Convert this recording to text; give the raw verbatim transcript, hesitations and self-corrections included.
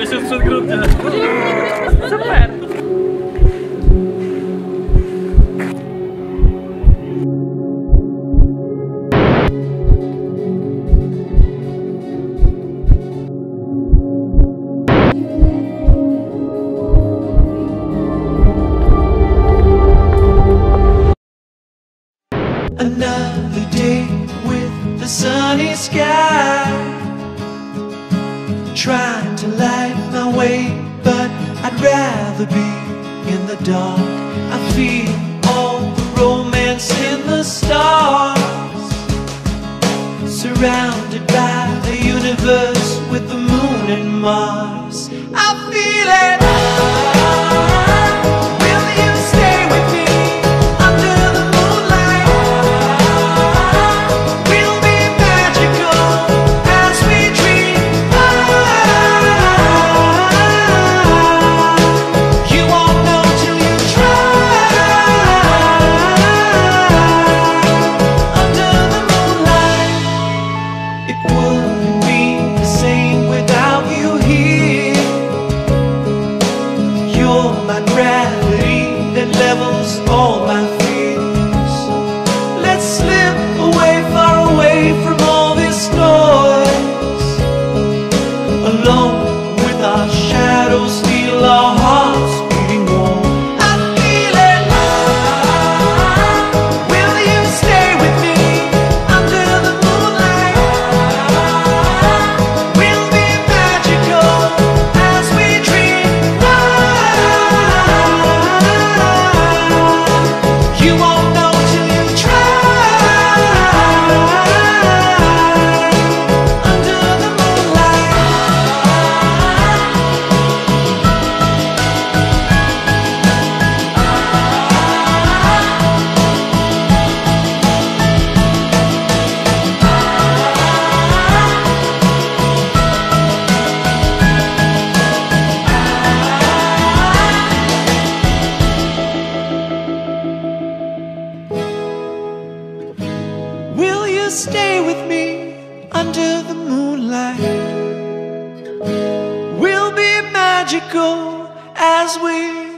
się sprzed grudnia. Super! Another day with the sunny sky, trying to light my way, but I'd rather be in the dark. I feel all the romance in the stars, surrounded by the universe with the moon and Mars. I feel it. Stay with me under the moonlight. We'll be magical as we